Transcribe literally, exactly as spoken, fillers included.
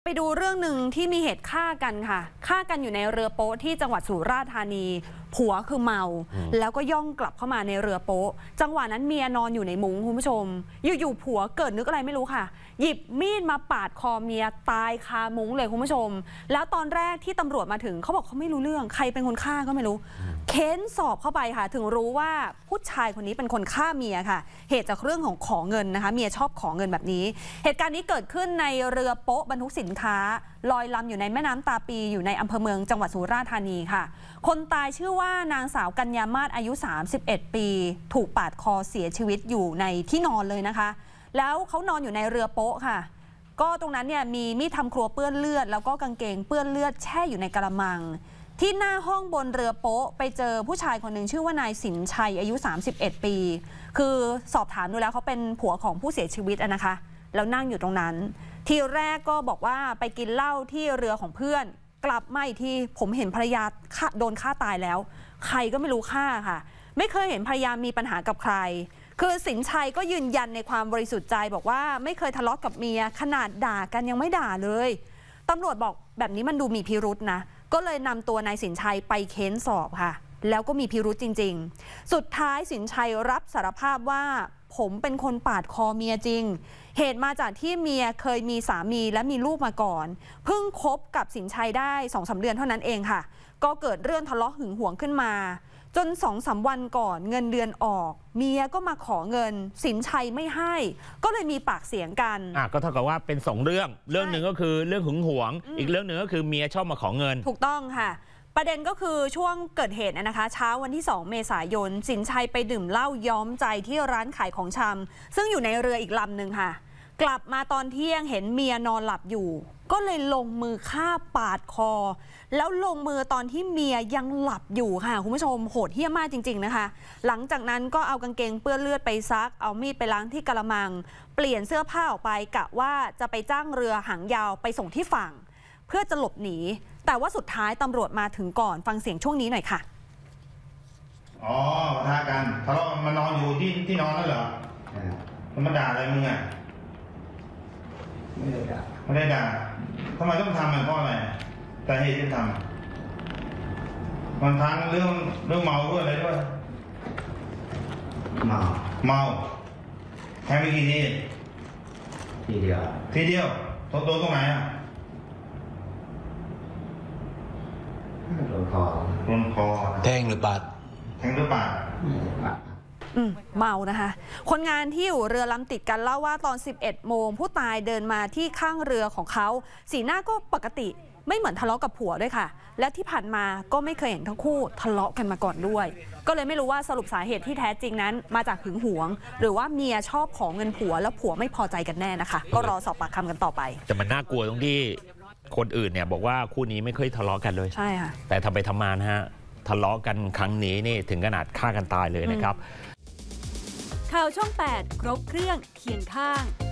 ไปดูเรื่องหนึ่งที่มีเหตุฆ่ากันค่ะฆ่ากันอยู่ในเรือโป๊ะที่จังหวัดสุราษฎร์ธานีผัวคือเมาแล้วก็ย่องกลับเข้ามาในเรือโป๊ะจังหวะนั้นเมียนอนอยู่ในมุ้งคุณผู้ชมอยู่ๆผัวเกิดนึกอะไรไม่รู้ค่ะหยิบมีดมาปาดคอเมียตายคามุ้งเลยคุณผู้ชมแล้วตอนแรกที่ตำรวจมาถึงเขาบอกเขาไม่รู้เรื่องใครเป็นคนฆ่าก็ไม่รู้เค้นสอบเข้าไปค่ะถึงรู้ว่าผู้ชายคนนี้เป็นคนฆ่าเมียค่ะเหตุจากเรื่องของขอเงินนะคะเมียชอบขอเงินแบบนี้เหตุการณ์นี้เกิดขึ้นในเรือโป๊ะบรรทุกสินค้าลอยลำอยู่ในแม่น้ำตาปีอยู่ในอำเภอเมืองจังหวัดสุราษฎร์ธานีค่ะคนตายชื่อว่านางสาวกัญญามาศอายุสามสิบเอ็ดปีถูกปาดคอเสียชีวิตอยู่ในที่นอนเลยนะคะแล้วเขานอนอยู่ในเรือโป๊ะค่ะก็ตรงนั้นเนี่ยมีมีดทำครัวเปื้อนเลือดแล้วก็กางเกงเปื้อนเลือดแช่อยู่ในกระมังที่หน้าห้องบนเรือโป๊ะไปเจอผู้ชายคนหนึ่งชื่อว่านายสินชัยอายุสามสิบเอ็ดปีคือสอบถามดูแล้วเขาเป็นผัวของผู้เสียชีวิตนะคะแล้วนั่งอยู่ตรงนั้นทีแรกก็บอกว่าไปกินเหล้าที่เรือของเพื่อนกลับมาอีกทีผมเห็นภรรยาโดนฆ่าตายแล้วใครก็ไม่รู้ฆ่าค่ะไม่เคยเห็นภรรยามีปัญหากับใครคือสินชัยก็ยืนยันในความบริสุทธิ์ใจบอกว่าไม่เคยทะเลาะกับเมียขนาดด่ากันยังไม่ด่าเลยตำรวจบอกแบบนี้มันดูมีพิรุษนะก็เลยนำตัวนายสินชัยไปเค้นสอบค่ะแล้วก็มีพิรุษจริงๆสุดท้ายสินชัยรับสารภาพว่าผมเป็นคนปาดคอเมียจริงเหตุมาจากที่เมียเคยมีสามีและมีลูกมาก่อนเพิ่งคบกับสินชัยได้ สองสาม เดือนเท่านั้นเองค่ะก็เกิดเรื่องทะเลาะหึงหวงขึ้นมาจน สองสาม วันก่อนเงินเดือนออกเมียก็มาขอเงินสินชัยไม่ให้ก็เลยมีปากเสียงกันอ่ะก็เท่ากับว่าเป็นสองเรื่องเรื่องหนึ่งก็คือเรื่องหึงหวง อ, อีกเรื่องหนึ่งก็คือเมียชอบมาขอเงินถูกต้องค่ะประเด็นก็คือช่วงเกิดเหตุนะคะเช้าวันที่สองเมษายนสินชัยไปดื่มเหล้าย้อมใจที่ร้านขายของชำซึ่งอยู่ในเรืออีกลำหนึ่งค่ะกลับมาตอนเที่ยงเห็นเมียนอนหลับอยู่ก็เลยลงมือฆ่าปาดคอแล้วลงมือตอนที่เมียยังหลับอยู่ค่ะคุณผู้ชมโหดเหี้ยมมากจริงๆนะคะหลังจากนั้นก็เอากางเกงเปื้อนเลือดไปซักเอามีดไปล้างที่กระมังเปลี่ยนเสื้อผ้าออกไปกะว่าจะไปจ้างเรือหางยาวไปส่งที่ฝั่งเพื่อจะหลบหนีแต่ว่าสุดท้ายตำรวจมาถึงก่อนฟังเสียงช่วงนี้หน่อยค่ะอ๋อปะทะกันทะเลาะมานอนอยู่ที่ที่นอนนั่นเหรอมันมาด่าอะไรมึงอ่ะไม่ได้ด่าไม่ได้ด่าทำไมต้องทำมันเพราะอะไรแต่เหตุที่ทำมันทั้งเรื่องเรื่องเมาด้วยอะไรด้วยเมาเมาแทงไปกี่ทีทีเดียวทีเดียวโตโตตรงไหนอ่ะโดนคอโดนคอแทงหรือปาดแทงหรือปาดอืมเมานะคะคนงานที่อยู่เรือลำติดกันเล่าว่าตอนสิบเอ็ดโมงผู้ตายเดินมาที่ข้างเรือของเขาสีหน้าก็ปกติไม่เหมือนทะเลาะกับผัวด้วยค่ะและที่ผ่านมาก็ไม่เคยเห็นทั้งคู่ทะเลาะกันมาก่อนด้วยก็เลยไม่รู้ว่าสรุปสาเหตุที่แท้จริงนั้นมาจากหึงหวงหรือว่าเมียชอบขอเงินผัวแล้วผัวไม่พอใจกันแน่นะคะก็รอสอบปากคำกันต่อไปแต่มันน่ากลัวตรงที่คนอื่นเนี่ยบอกว่าคู่นี้ไม่เคยทะเลาะกันเลยใช่ค่ะแต่ทำไปทำมานะฮะทะเลาะกันครั้งนี้นี่ถึงขนาดฆ่ากันตายเลยนะครับข่าวช่องแปดครบเครื่องเคียงข้าง